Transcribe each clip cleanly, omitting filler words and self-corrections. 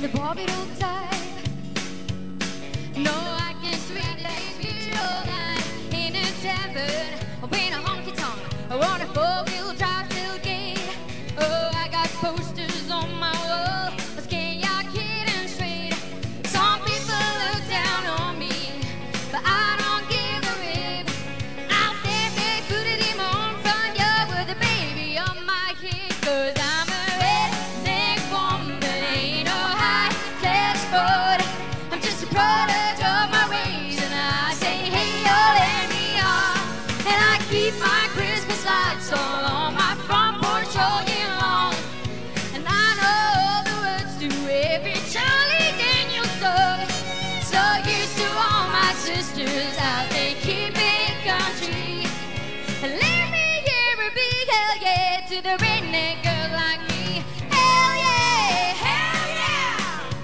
the Barbie doll type. No, I can sweet like you all night in a tavern, or in a honky tonk, or on a four-wheel drive tailgate. Oh, I got posters on my wall, a skin y'all kidding straight. Some people look down on me, but I don't give a rip. I'll stand barefooted in my own front yard with a baby on my hip, 'cause I'm a redneck woman, ain't no high-class sport. I'm just a product of my ways, and I say, hey, y'all, let me on. And I keep my Christmas lights all on my front porch all year long. And I know all the words to every Charlie Daniels song. So used to all my sisters out there keeping it country. And let me hear a big hell yeah to the redneck girl like me. Hell yeah, hell yeah.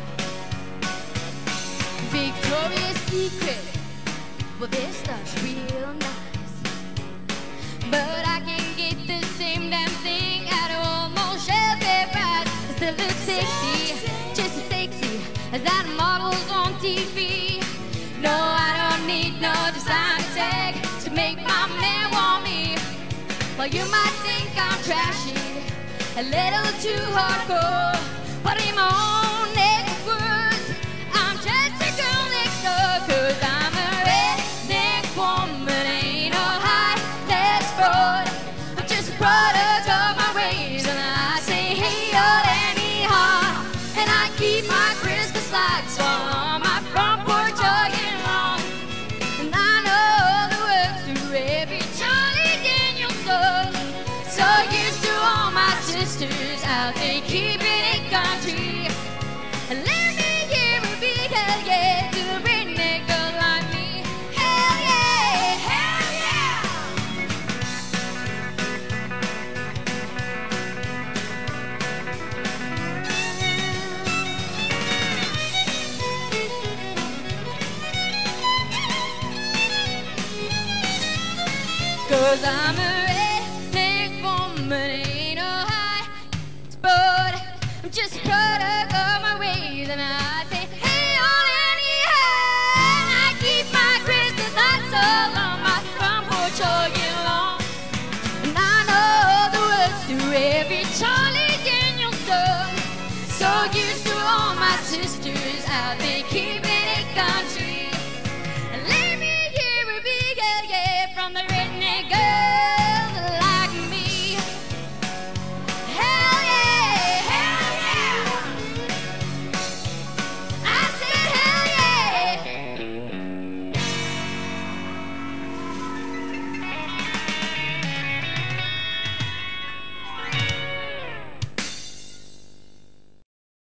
Victoria's Secret, well, this stuff's real nice, but I can get the same damn thing at almost every price. I still look sexy, just as sexy as that models on TV. No, I don't need no design tag to make my man want me. Well, you might think I'm trashy, a little too hardcore, but in my own neck of woods, I'm just a girl next door. 'Cause I'm a redneck woman, ain't no high-class sport. I'm just a product of my ways, and I say, hey, y'all, let me on. And I keep my Christmas lights all on my front porch all year long. And I know all the words to every Charlie Daniels song. So used to all my sisters out there keeping it country. And let me hear a big hell yeah to a redneck girl like me. Hell yeah, hell yeah. 'Cause I'm a redneck woman, ain't no high sport. I'm just a product of my ways, and I say, hey, all anyhow. I keep my Christmas lights all on my front porch all year long. And I know all the words to every Charlie Daniels song. So used to all my sisters out there keeping it country. And let me hear a big hell yeah from the redneck girl.